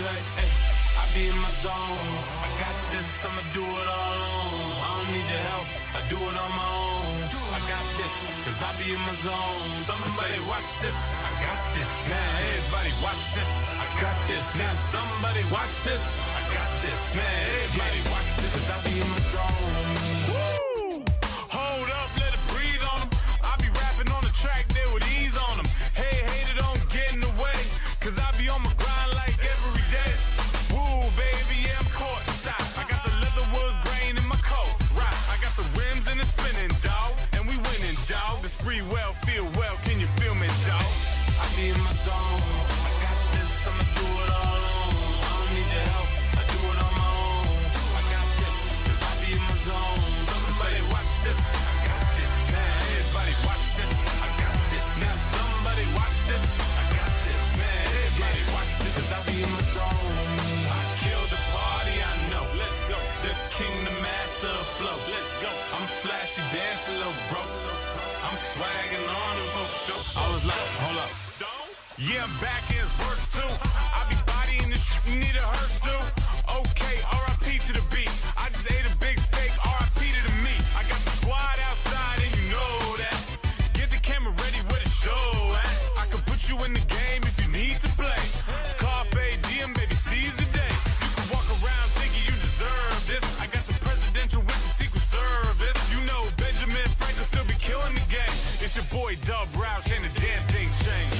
like, hey, I be in my zone. I got this, I'ma do it all alone. I don't need your help, I do it on my own. I got this, cause I be in my zone. Somebody watch this, I got this. Man, everybody watch this, I got this. Now somebody watch this, I got this. Man, everybody watch this, cause I be in my zone. Woo! Hold up, let it breathe on them. I be rapping on the track there with ease on them. Hey, hater, don't get in the way, cause I be on my grind like every day. Woo, baby, yeah, I'm caught inside. I got the leatherwood grain in my coat, right? I got the rims and the spinning, dog. And we winning, dog. The spree well, feel well, can you feel me, dog? I be in my zone. I got this, I'ma do it all alone. I don't need your help, I do it on my own. I got this, cause I be in my zone. Somebody watch this, I got this. Man, everybody watch this, I got this. Now somebody watch this, I got this. Man, everybody watch this, cause I be in my zone. I kill the party, I know. Let's go. The king, the master of flow. Let's go. I'm flashy, dancing, little bro. I'm swagging on the vote show. I was like, hold up. Yeah, I'm back in verse 2. I be bodying this shit, you need a hearse, dude. Okay, R.I.P. to the beat. I just ate a big steak, R.I.P. to the meat. I got the squad outside and you know that. Get the camera ready where the show at. I can put you in the game if you need to play. Carpe diem, baby, seize the day. You can walk around thinking you deserve this. I got the presidential with the Secret Service. You know Benjamin Franklin still be killing the game. It's your boy Dub Roush, ain't a damn thing changed.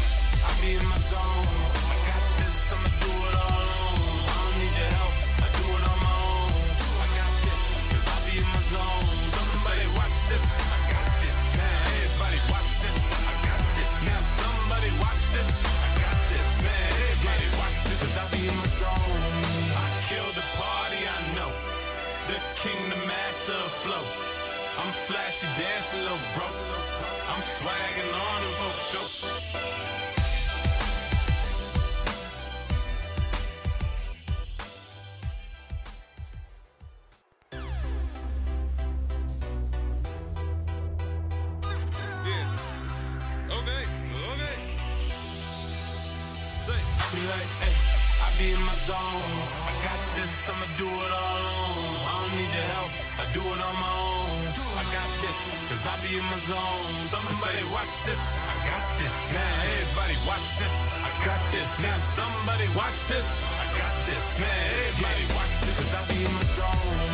I be in my zone. I got this, I'ma do it all alone. I don't need your help, I do it on my own. I got this, cause I be in my zone. Somebody watch this, I got this. Man, everybody watch this, I got this. Now somebody watch this, I got this. Man, everybody watch this, cause I be in my zone. I kill the party, I know. The king, the master of flow. I'm flashy, dancing, little bro. I'm swagging on the vote show. Like, hey, I be in my zone. I got this, I'ma do it all alone. I don't need your help, I do it on my own. I got this, cause I be in my zone. Somebody watch this, I got this. Man, everybody watch this, I got this. Now somebody watch this, I got this. Man, everybody watch this, cause I be in my zone.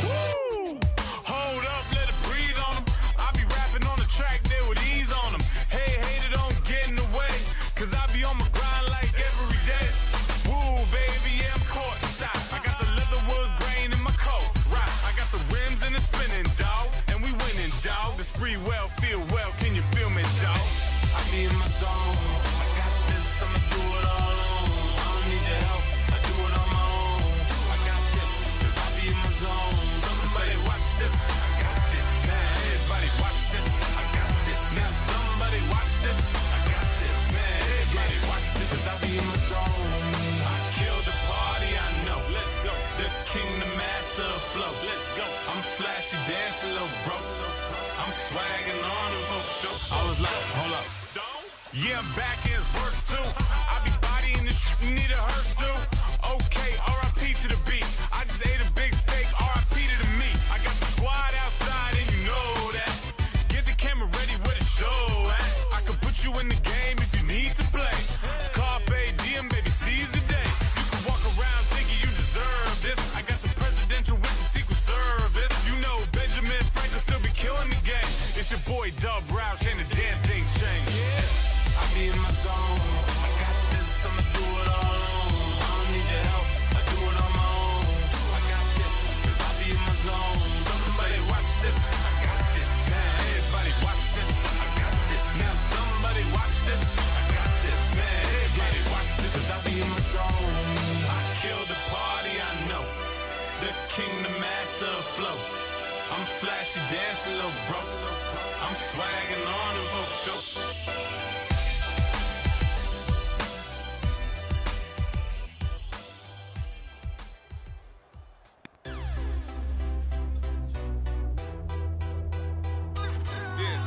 Woo! Hold up, let it breathe on them. I be rapping on the track there with ease on them. Hey, hater, don't get in the way, cause I be on my grind like every day. Woo, baby, yeah, I'm caught inside. I got the leatherwood grain in my coat, right? I got the rims and the spinning, dog. And we winning, dog. The spree well, feel well, can you feel me, dog? I be in my zone. I got this, I'ma do it all alone. I don't need your help, I do it on my own. I got this, cause I be in my zone. Somebody watch this, I got this. Man, everybody watch this, I got this. Now somebody watch this, I got this. Man, everybody watch this, cause I be in my zone. I kill the party, I know. Let's go. The king, the master of flow. Let's go. I'm flashy, dancing, little bro. I'm swagging on the vote show. I was like, hold up. Yeah, I'm back in verse 2. I be bodying this shit, you need a hearse, dude. Okay, R.I.P. to the beat. I just ate a big steak, R.I.P. to the meat. I got the squad outside and you know that. Get the camera ready where the show at. I can put you in the game if you need to play. Carpe diem, baby, seize the day. You can walk around thinking you deserve this. I got the presidential with the Secret Service. You know Benjamin Franklin still be killing the game. It's your boy Dub Roush, ain't a damn thing changed. I be in my zone. I got this, I'ma do it all alone. I don't need your help, I do it on my own. I got this, cause I be in my zone. Somebody watch this, I got this. Man, everybody watch this, I got this. Now somebody watch this, I got this. Man, everybody watch this, cause I be in my zone. I kill the party, I know. The king, the master of flow. I'm flashy, dancing, little bro. I'm swagging on the vote show.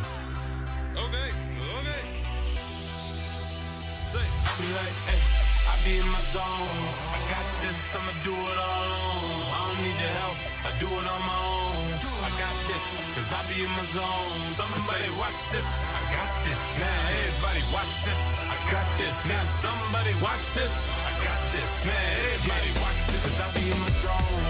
Like, hey, I be in my zone. I got this, I'ma do it all alone. I don't need your help, I do it on my own. I got this, cause I be in my zone. Somebody watch this, I got this. Now everybody watch this, I got this. Now somebody watch this, I got this. Man, everybody watch this, cause I be in my zone.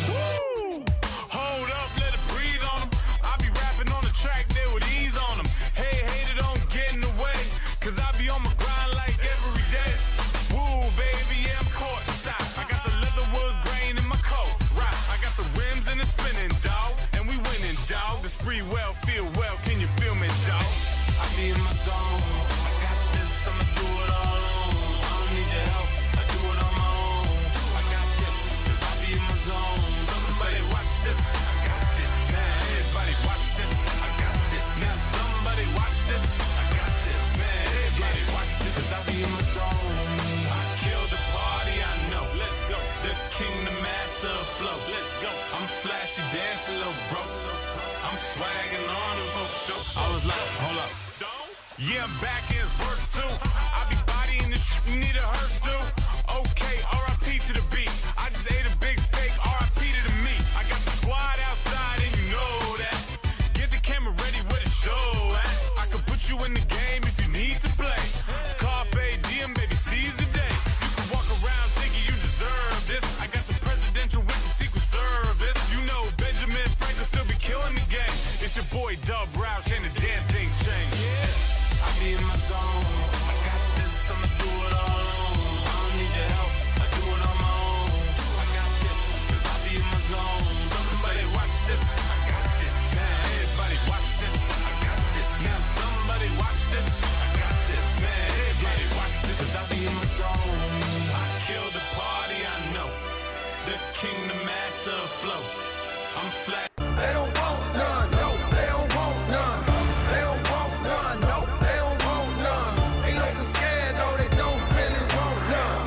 Woo! Hold up, let it breathe on them. I be rapping on the track there with ease on them. Hey, hater, don't get in the way, cause I be on my grind like every day. Woo, baby, yeah, I'm caught inside. I got the leatherwood grain in my coat, right? I got the rims and the spinning, dog. And we winning, dog. The spree well, feel well, can you feel me, dog? I be in my zone. I got this, I'ma do it all alone. I don't need your help, I do it on my own. I got this, cause I be in my zone. Somebody watch this, I got this. Now everybody watch this, I got this. Now somebody watch this, I got this. Man, everybody watch this, cause I be in my zone. I kill the party, I know. Let's go. The king, the master of flow. Let's go. I'm flashy, dancing, little bro. I'm swagging on the for show. I was like, hold up. Yeah, I'm back in verse 2. I be bodying this shit, you need a hearse, dude. Okay, R.I.P. to the beat. I just ate a big steak, R.I.P. to the meat. I got the squad outside and you know that. Get the camera ready where the show at. I could put you in the game if you need to play. Carpe diem, baby, seize the day. You can walk around thinking you deserve this. I got the presidential with the Secret Service. You know Benjamin Franklin still be killing the game. It's your boy Dub Roush and the damn thing changed. I be in my zone. I got this, I'ma do it all alone. I don't need your help, I do it on my own. I got this, cause I be in my zone. Somebody watch this, I got this. Now everybody watch this, I got this. Now somebody watch this, I got this. Man, everybody watch this, cause I be in my zone. I kill the party, I know. The king, the master of flow. I'm flat. They don't want none, no, they don't want none. They don't want none, no, they don't want none. Ain't looking scared, no, they don't really want none.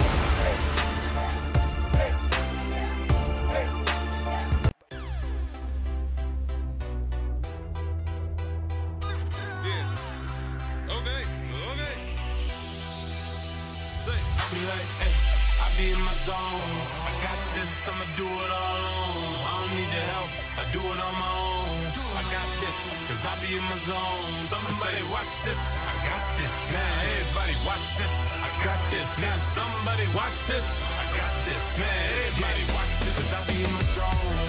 Yeah. Okay, okay. I be like, hey, I be in my zone. I got this, I'ma do it all alone. I don't need your help, I do it on my own. I got this, cause I be in my zone. Somebody watch this, I got this. Now everybody watch this, I got this. Now somebody watch this, I got this. Man, everybody watch this, cause I be in my zone.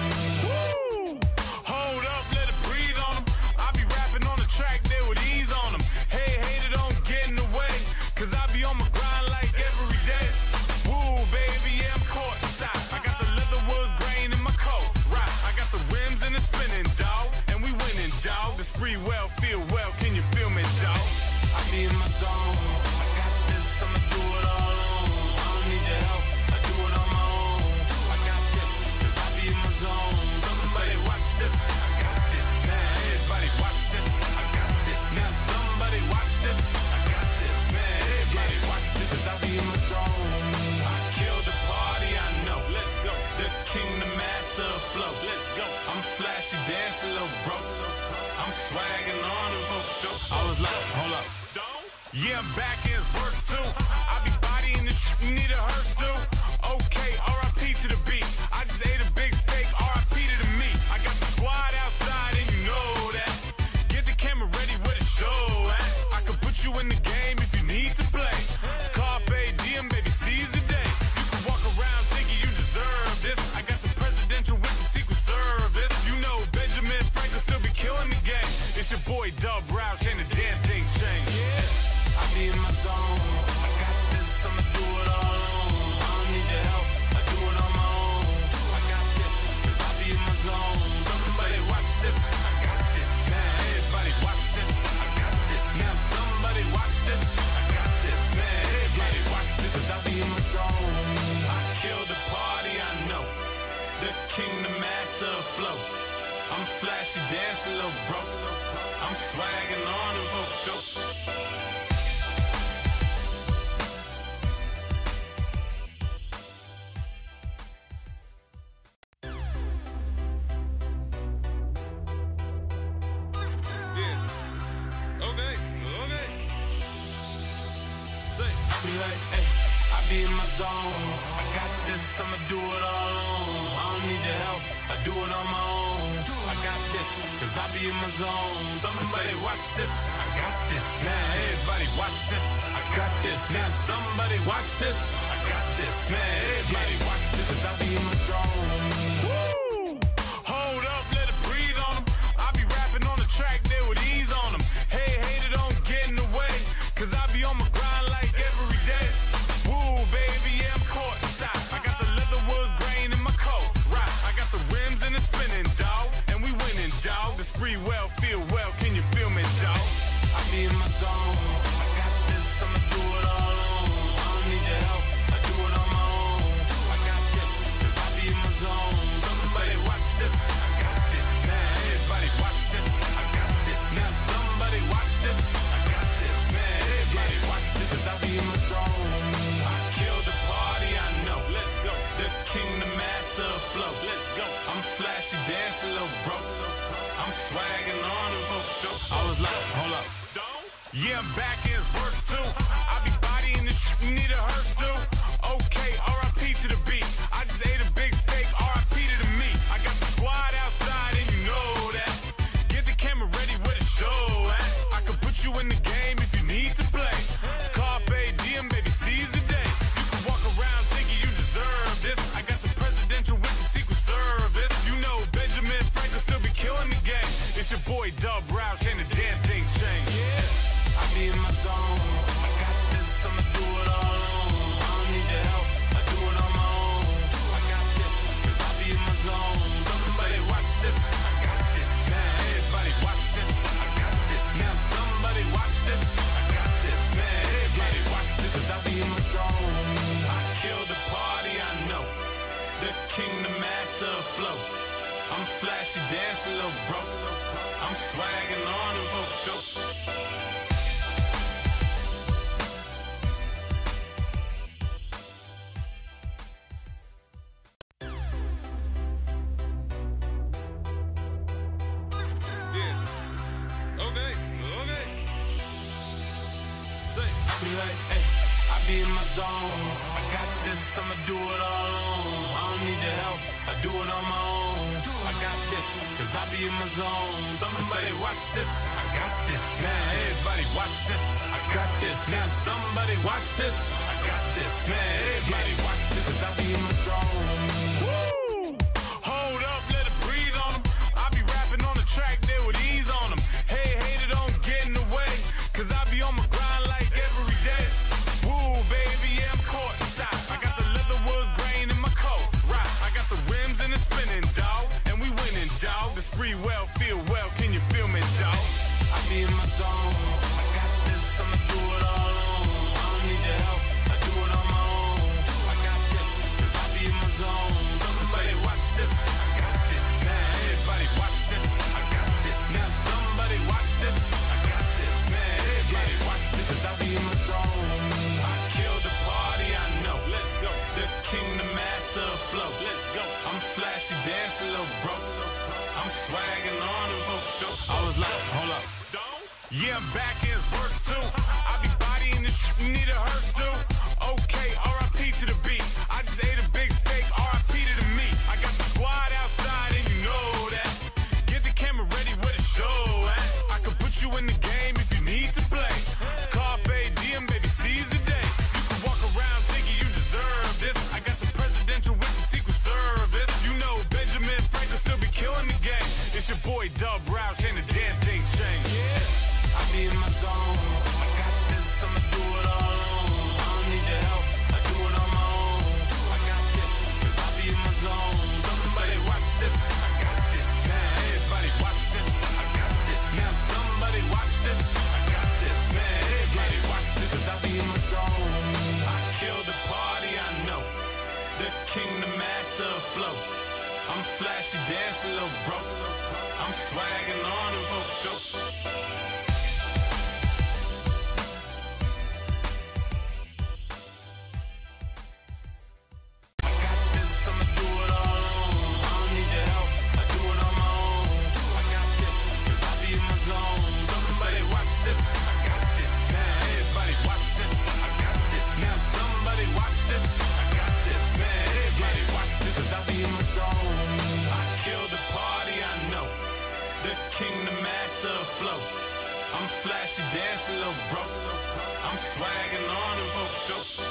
Woo! Hold up, let it breathe on them. I be rapping on the track there with ease on them. Hey, hater, don't get in the way, cause I be on my grind like every day. Woo, baby, yeah, I'm caught inside. I got the leatherwood grain in my coat, right? I got the rims and the spinning, dog. And we winning, dog. The spree well, feel well, can you feel me, dog? I be in my zone. I got this, I'ma do it all alone. I don't need your help, I do it on my own. I got this, cause I be in my zone. Somebody watch this, I got this. Now everybody watch this, I got this. Now somebody watch this, I got this. Man, everybody watch this, cause I be in my zone. I kill the party, I know. Let's go. The king, the master of flow. Let's go. I'm flashy, dancing, little bro. I'm swagging on the for show. I was like, hold up. Yeah, I'm back in verse 2. I be bodying this shit, you need a hearse, dude. Okay, R.I.P. to the beat. I just ate a big steak, R.I.P. to the meat. I got the squad outside and you know that. Get the camera ready where the show at. I could put you in the game if you need to play. Carpe diem, baby, seize the day. You can walk around thinking you deserve this. I got the presidential with the Secret Service. You know Benjamin Franklin still be killing the game. It's your boy Dub Roush and the damn thing changed. I be in my zone. I got this, I'ma do it all alone. I don't need your help, I do it on my own. I got this, cause I be in my zone. Somebody watch this, I got this. Now everybody watch this, I got this. Now somebody watch this, I got this. Man, everybody watch this, cause I be in my zone. I kill the party, I know. The king, the master of flow. I'm flashy, dancing, little bro. I'm swagging on the for show. be in my zone. I got this, I'ma do it all alone. I don't need your help, I do it on my own. I got this, cause I be in my zone. Somebody watch this, I got this. Now everybody watch this, I got this. Now somebody watch this, I got this. Man, everybody watch this, cause I be in my zone. Woo! Hold up, let it breathe on them. I be rapping on the track there with ease on them. Hey, hater, don't get in the way, cause I be on my grind like every day. Woo, baby, yeah, I'm caught inside. I got the leatherwood grain in my coat, right? I got the rims and the spinning, dog. And we winning, dog. The spree well, feel well, can you feel me, dog? I be in my zone. I got this, I'ma do it all alone. I don't need your help, I do it on my own. I got this, cause I be in my zone. Somebody watch this, I got this. Now everybody watch this, I got this. Now somebody watch this, I got this. Man, everybody watch this, cause I be in my zone. I killed the party, I know. Let's go. The king, the master of flow. Let's go. I'm flashy, dancing, little bro. I'm swagging on the vote show. I was like, hold up. Yeah, I'm back in verse 2. I be bodying this shit, you need a hearse, dude. Okay, R.I.P. to the beat. I just ate a big steak, R.I.P. to the meat. I got the squad outside and you know that. Get the camera ready where the show at. I could put you in the game if you need to play. Carpe diem, baby, seize the day. You can walk around thinking you deserve this. I got the presidential with the Secret Service. You know Benjamin Franklin still be killing the game. It's your boy Dub Roush and the damn thing changed. Yeah. I be in my zone. I got this, I'ma do it all alone. I don't need your help, I do it on my own. I got this, cause I be in my zone. Somebody watch this, I got this. Now everybody watch this, I got this. Now somebody watch this, I got this. Man, everybody watch this, cause I be in my zone. I killed the party, I know. The king, the master of flow. I'm flashy, dancing, little bro. I'm swagging on the vote show. I be in my zone. I got this, I'ma do it all alone. I don't need your help, I do it on my own. I got this, cause I be in my zone. Somebody watch this, I got this. Now everybody watch this, I got this. Now somebody watch this, I got this. Man, everybody watch this, cause I be in my zone. Woo! Hold up, let it breathe on them. I be rapping on the track there with ease on them. Hey, hater, don't get in the way, cause I be on my grind like every day. Woo, baby, yeah, I'm caught inside. I got the leatherwood grain in my coat, right? I got the rims and the spinning, dog. And we winning, dog. The spree well, feel well, can you feel me, dog? I be in my zone. I got this, I'ma do it all alone. I don't need your help, I do it on my own. I got this, cause I be in my zone. Somebody watch this, I got this. Now everybody watch this, I got this. Now somebody watch this, I got this. Man, everybody watch this, cause I be in my zone. I killed the party, I know. Let's go. The king, the master of flow. Let's go. I'm flashy, dancing, little bro. I'm swagging on the vote show. I was like, hold up. Yeah, I'm back in verse 2. I be bodying this shit, you need a hearse, dude. Okay, R.I.P. to the beat. I just ate a big steak, R.I.P. to the meat. I got the squad outside and you know that. Get the camera ready where the show at. I could put you in the game if you need to play. Carpe diem, baby, seize the day. You can walk around thinking you deserve this. I got the presidential with the Secret Service. You know Benjamin Franklin still be killing the game. It's your boy Dub Roush and the damn thing changed. Yeah. I be in my zone. I got this, I'ma do it all alone. I don't need your help, I do it on my own. I got this, cause I be in my zone. Somebody watch this, I got this. Now everybody watch this, I got this. Now somebody watch this, I got this. Man, everybody watch this, cause I be in my zone. I killed the party, I know. The king, the master of flow. I'm flashy, dancing, little bro. I'm swagging on the vote show. Watch she dance a little broke. I'm swagging on and for sure.